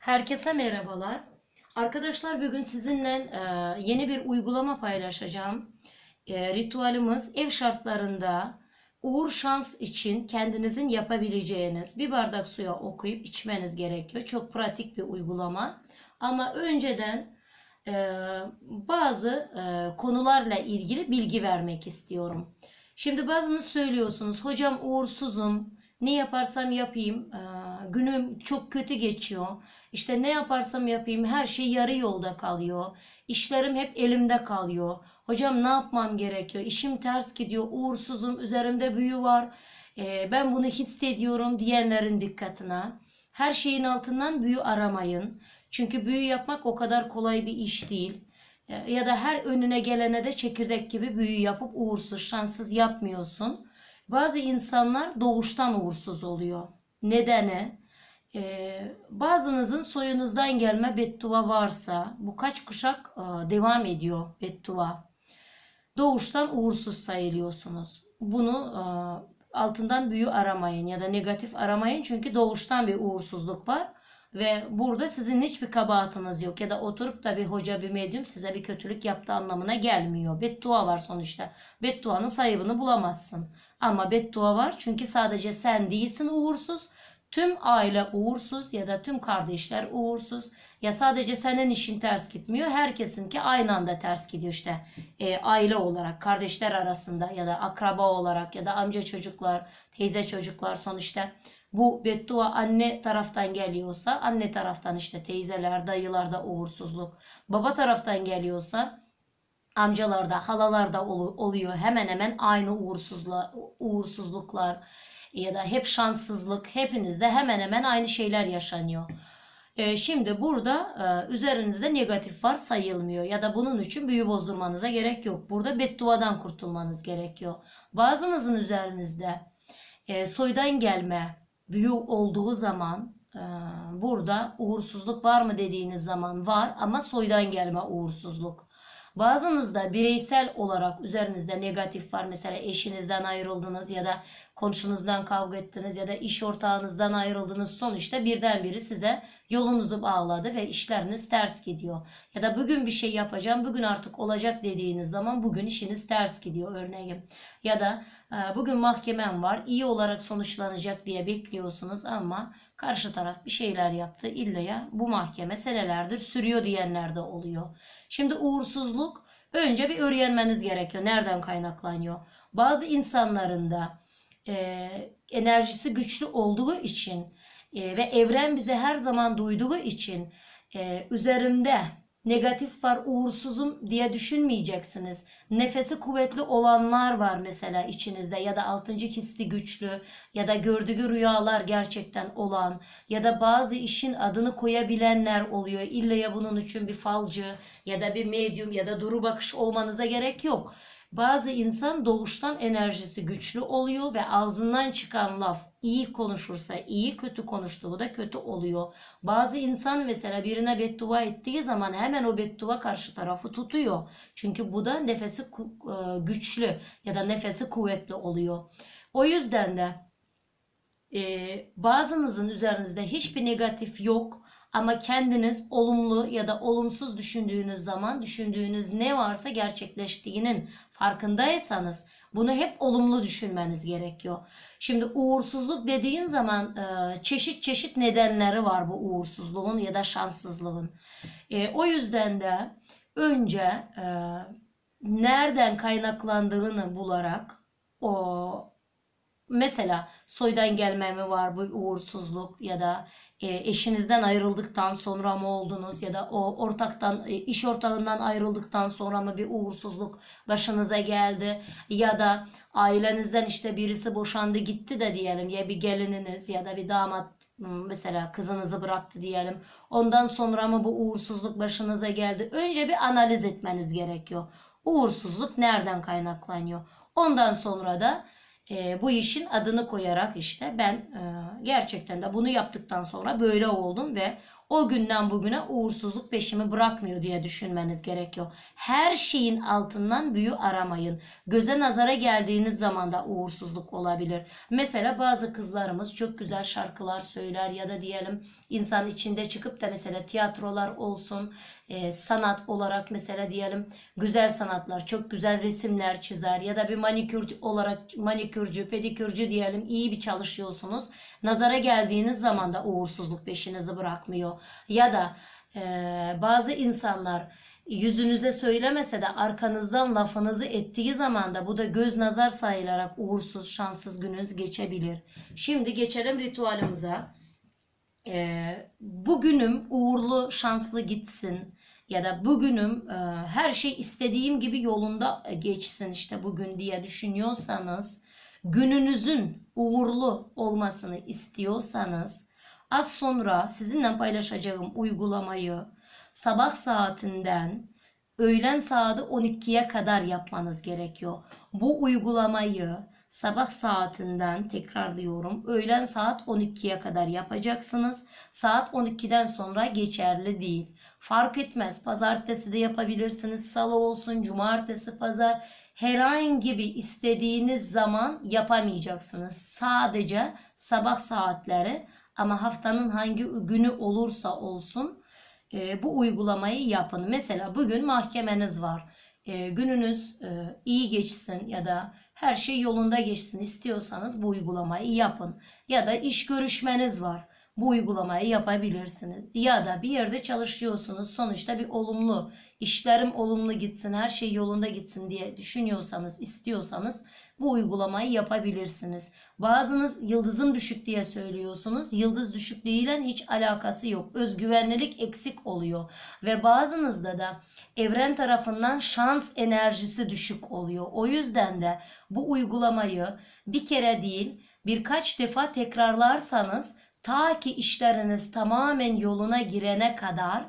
Herkese merhabalar. Arkadaşlar bugün sizinle yeni bir uygulama paylaşacağım. Ritüelimiz ev şartlarında uğur şans için kendinizin yapabileceğiniz bir bardak suya okuyup içmeniz gerekiyor. Çok pratik bir uygulama. Ama önceden bazı konularla ilgili bilgi vermek istiyorum. Şimdi bazınız söylüyorsunuz, hocam uğursuzum, ne yaparsam yapayım, günüm çok kötü geçiyor. İşte ne yaparsam yapayım her şey yarı yolda kalıyor. İşlerim hep elimde kalıyor. Hocam ne yapmam gerekiyor? İşim ters gidiyor, uğursuzum, üzerimde büyü var. Ben bunu hissediyorum diyenlerin dikkatine. Her şeyin altından büyü aramayın. Çünkü büyü yapmak o kadar kolay bir iş değil. Ya da her önüne gelene de çekirdek gibi büyü yapıp uğursuz, şanssız yapmıyorsun. Bazı insanlar doğuştan uğursuz oluyor. Nedeni? Bazınızın soyunuzdan gelme beddua varsa, bu kaç kuşak devam ediyor beddua. Doğuştan uğursuz sayılıyorsunuz. Bunu altından büyü aramayın ya da negatif aramayın, çünkü doğuştan bir uğursuzluk var. Ve burada sizin hiçbir kabahatiniz yok ya da oturup da bir hoca, bir medyum size bir kötülük yaptığı anlamına gelmiyor. Beddua var sonuçta. Bedduanın sahibini bulamazsın. Ama beddua var çünkü sadece sen değilsin uğursuz. Tüm aile uğursuz ya da tüm kardeşler uğursuz. Ya sadece senin işin ters gitmiyor. Herkesinki aynı anda ters gidiyor işte. Aile olarak, kardeşler arasında ya da akraba olarak ya da amca çocuklar, teyze çocuklar sonuçta. Bu beddua anne taraftan geliyorsa anne taraftan işte teyzeler, dayılarda uğursuzluk. Baba taraftan geliyorsa amcalarda, halalarda oluyor. Hemen hemen aynı uğursuzluklar ya da hep şanssızlık. Hepinizde hemen hemen aynı şeyler yaşanıyor. Şimdi burada üzerinizde negatif var sayılmıyor ya da bunun için büyü bozdurmanıza gerek yok. Burada bedduadan kurtulmanız gerekiyor. Bazınızın üzerinizde soydan gelme büyü olduğu zaman burada uğursuzluk var mı dediğiniz zaman var, ama soydan gelme uğursuzluk. Bazınızda bireysel olarak üzerinizde negatif var. Mesela eşinizden ayrıldınız ya da komşunuzdan kavga ettiniz ya da iş ortağınızdan ayrıldınız. Sonuçta birdenbire size yolunuzu bağladı ve işleriniz ters gidiyor. Ya da bugün bir şey yapacağım, bugün artık olacak dediğiniz zaman bugün işiniz ters gidiyor örneğin. Ya da bugün mahkemem var, iyi olarak sonuçlanacak diye bekliyorsunuz ama karşı taraf bir şeyler yaptı. İlla ya bu mahkeme senelerdir sürüyor diyenler de oluyor. Şimdi uğursuzluk önce bir öğrenmeniz gerekiyor. Nereden kaynaklanıyor? Bazı insanların da enerjisi güçlü olduğu için ve evren bize her zaman duyduğu için üzerimde negatif var, uğursuzum diye düşünmeyeceksiniz. Nefesi kuvvetli olanlar var mesela içinizde ya da altıncı hissi güçlü ya da gördüğü rüyalar gerçekten olan ya da bazı işin adını koyabilenler oluyor. İlla ya bunun için bir falcı ya da bir medyum ya da duru bakış olmanıza gerek yok. Bazı insan doğuştan enerjisi güçlü oluyor ve ağzından çıkan laf iyi konuşursa iyi, kötü konuştuğu da kötü oluyor. Bazı insan mesela birine beddua ettiği zaman hemen o beddua karşı tarafı tutuyor. Çünkü bu da nefesi güçlü ya da nefesi kuvvetli oluyor. O yüzden de bazınızın üzerinizde hiçbir negatif yok. Ama kendiniz olumlu ya da olumsuz düşündüğünüz zaman düşündüğünüz ne varsa gerçekleştiğinin farkındaysanız bunu hep olumlu düşünmeniz gerekiyor. Şimdi uğursuzluk dediğin zaman çeşit çeşit nedenleri var bu uğursuzluğun ya da şanssızlığın. O yüzden de önce nereden kaynaklandığını bularak mesela soydan gelme mi var bu uğursuzluk ya da eşinizden ayrıldıktan sonra mı oldunuz ya da o iş ortağından ayrıldıktan sonra mı bir uğursuzluk başınıza geldi ya da ailenizden işte birisi boşandı gitti de diyelim, ya bir gelininiz ya da bir damat mesela kızınızı bıraktı diyelim, ondan sonra mı bu uğursuzluk başınıza geldi? Önce bir analiz etmeniz gerekiyor. Uğursuzluk nereden kaynaklanıyor? Ondan sonra da bu işin adını koyarak işte ben gerçekten de bunu yaptıktan sonra böyle oldum ve o günden bugüne uğursuzluk peşimi bırakmıyor diye düşünmeniz gerekiyor. Her şeyin altından büyü aramayın. Göze nazara geldiğiniz zaman da uğursuzluk olabilir. Mesela bazı kızlarımız çok güzel şarkılar söyler ya da diyelim insan içinde çıkıp da mesela tiyatrolar olsun, sanat olarak mesela diyelim güzel sanatlar, çok güzel resimler çizer ya da bir manikür olarak manikürcü, pedikürcü diyelim iyi bir çalışıyorsunuz. Nazara geldiğiniz zaman da uğursuzluk peşinizi bırakmıyor. Ya da bazı insanlar yüzünüze söylemese de arkanızdan lafınızı ettiği zaman da bu da göz nazar sayılarak uğursuz, şanssız gününüz geçebilir. Şimdi geçelim ritüelimize. Bugünüm uğurlu, şanslı gitsin ya da bugünüm her şey istediğim gibi yolunda geçsin işte bugün diye düşünüyorsanız, gününüzün uğurlu olmasını istiyorsanız, az sonra sizinle paylaşacağım uygulamayı sabah saatinden öğlen saati 12'ye kadar yapmanız gerekiyor. Bu uygulamayı sabah saatinden tekrarlıyorum. Öğlen saat 12'ye kadar yapacaksınız. Saat 12'den sonra geçerli değil. Fark etmez. Pazartesi de yapabilirsiniz. Salı olsun, cumartesi, pazar. Herhangi bir istediğiniz zaman yapamayacaksınız. Sadece sabah saatleri ama haftanın hangi günü olursa olsun bu uygulamayı yapın. Mesela bugün mahkemeniz var. Gününüz iyi geçsin ya da her şey yolunda geçsin istiyorsanız bu uygulamayı yapın. Ya da iş görüşmeniz var. Bu uygulamayı yapabilirsiniz. Ya da bir yerde çalışıyorsunuz. Sonuçta bir olumlu, işlerim olumlu gitsin, her şey yolunda gitsin diye düşünüyorsanız, istiyorsanız bu uygulamayı yapabilirsiniz. Bazınız yıldızın düşük diye söylüyorsunuz. Yıldız düşüklüğüyle hiç alakası yok. Özgüvenlilik eksik oluyor. Ve bazınızda da evren tarafından şans enerjisi düşük oluyor. O yüzden de bu uygulamayı bir kere değil birkaç defa tekrarlarsanız ta ki işleriniz tamamen yoluna girene kadar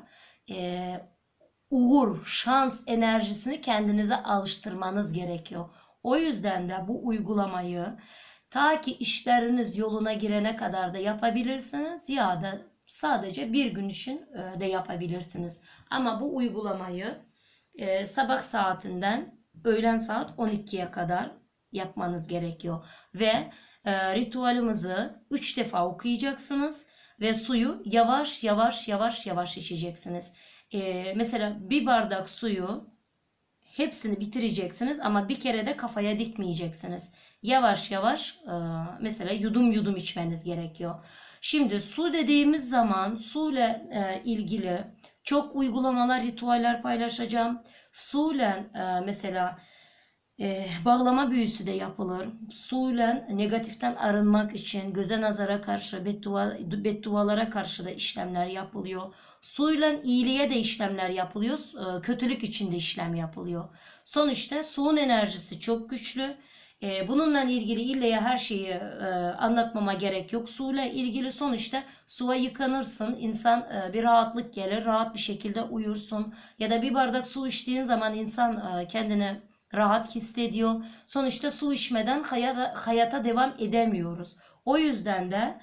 uğur, şans enerjisini kendinize alıştırmanız gerekiyor. O yüzden de bu uygulamayı ta ki işleriniz yoluna girene kadar da yapabilirsiniz ya da sadece bir gün için de yapabilirsiniz. Ama bu uygulamayı sabah saatinden öğlen saat 12'ye kadar yapmanız gerekiyor. Ve ritüelimizi 3 defa okuyacaksınız ve suyu yavaş yavaş yavaş yavaş içeceksiniz. Mesela bir bardak suyu hepsini bitireceksiniz ama bir kere de kafaya dikmeyeceksiniz. Yavaş yavaş mesela yudum yudum içmeniz gerekiyor. Şimdi su dediğimiz zaman su ile ilgili çok uygulamalar, ritüeller paylaşacağım. Su ile mesela bağlama büyüsü de yapılır. Suyla negatiften arınmak için göze nazara karşı, beddualara karşı da işlemler yapılıyor. Suyla iyiliğe de işlemler yapılıyor. Kötülük için de işlem yapılıyor. Sonuçta suyun enerjisi çok güçlü. Bununla ilgili illa her şeyi anlatmama gerek yok. Suyla ilgili sonuçta suya yıkanırsın. İnsan bir rahatlık gelir. Rahat bir şekilde uyursun. Ya da bir bardak su içtiğin zaman insan kendini rahat hissediyor. Sonuçta su içmeden hayata devam edemiyoruz. O yüzden de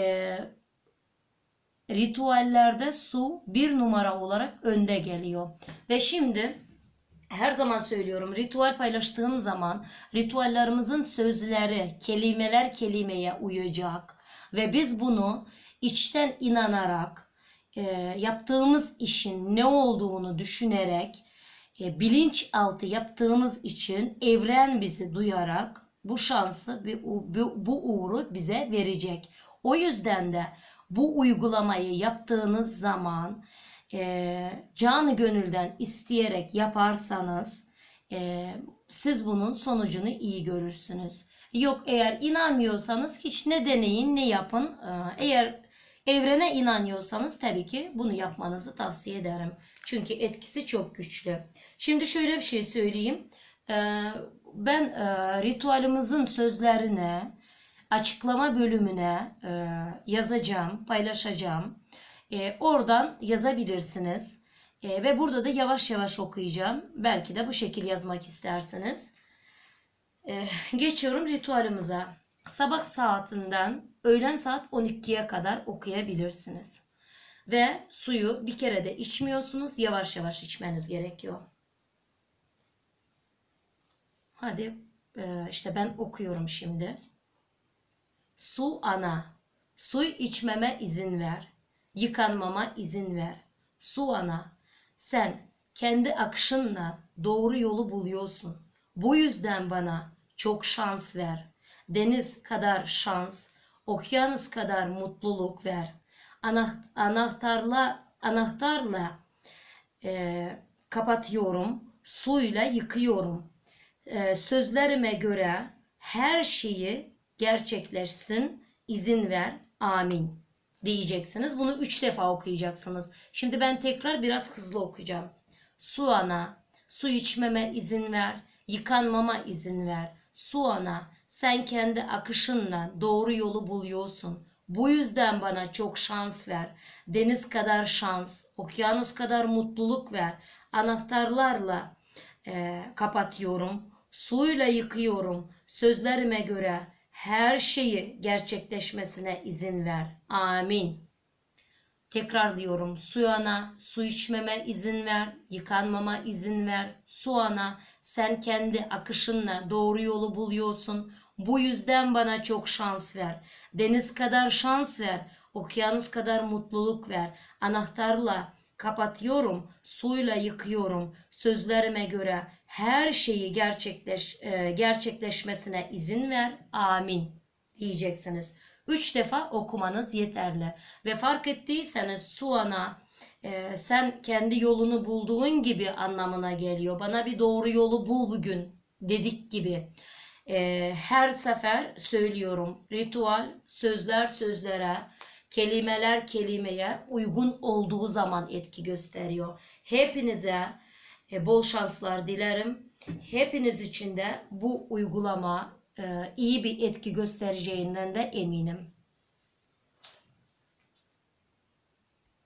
ritüellerde su bir numara olarak önde geliyor. Ve şimdi her zaman söylüyorum, ritüel paylaştığım zaman ritüellerimizin sözleri, kelimeler kelimeye uyacak. Ve biz bunu içten inanarak, yaptığımız işin ne olduğunu düşünerek, bilinçaltı yaptığımız için evren bizi duyarak bu şansı, bu uğuru bize verecek. O yüzden de bu uygulamayı yaptığınız zaman canı gönülden isteyerek yaparsanız siz bunun sonucunu iyi görürsünüz. Yok, eğer inanmıyorsanız hiç ne deneyin ne yapın. Eğer evrene inanıyorsanız tabii ki bunu yapmanızı tavsiye ederim. Çünkü etkisi çok güçlü. Şimdi şöyle bir şey söyleyeyim. Ben ritüelimizin sözlerine, açıklama bölümüne yazacağım, paylaşacağım. Oradan yazabilirsiniz. Ve burada da yavaş yavaş okuyacağım. Belki de bu şekil yazmak istersiniz. Geçiyorum ritüelimize. Sabah saatinden öğlen saat 12'ye kadar okuyabilirsiniz. Ve suyu bir kere de içmiyorsunuz. Yavaş yavaş içmeniz gerekiyor. Hadi işte ben okuyorum şimdi. Su ana, su içmeme izin ver, yıkanmama izin ver. Su ana, sen kendi akışınla doğru yolu buluyorsun. Bu yüzden bana çok şans ver. Deniz kadar şans, okyanus kadar mutluluk ver. Anahtarla kapatıyorum, suyla yıkıyorum. Sözlerime göre her şeyi gerçekleşsin, izin ver, amin diyeceksiniz. Bunu 3 defa okuyacaksınız. Şimdi ben tekrar biraz hızlı okuyacağım. Su ana, su içmeme izin ver, yıkanmama izin ver. Su ana, sen kendi akışınla doğru yolu buluyorsun. Bu yüzden bana çok şans ver. Deniz kadar şans, okyanus kadar mutluluk ver. Anahtarlarla kapatıyorum. Suyla yıkıyorum. Sözlerime göre her şeyi gerçekleşmesine izin ver. Amin. Tekrar diyorum. Su ana, su içmeme izin ver. Yıkanmama izin ver. Su ana, sen kendi akışınla doğru yolu buluyorsun. Bu yüzden bana çok şans ver. Deniz kadar şans ver. Okyanus kadar mutluluk ver. Anahtarla kapatıyorum, suyla yıkıyorum. Sözlerime göre her şeyi gerçekleşmesine izin ver. Amin diyeceksiniz. 3 defa okumanız yeterli. Ve fark ettiyseniz su ana sen kendi yolunu bulduğun gibi anlamına geliyor. Bana bir doğru yolu bul bugün dedik gibi. Her sefer söylüyorum. Ritüel sözler sözlere, kelimeler kelimeye uygun olduğu zaman etki gösteriyor. Hepinize bol şanslar dilerim. Hepiniz için de bu uygulama iyi bir etki göstereceğinden de eminim.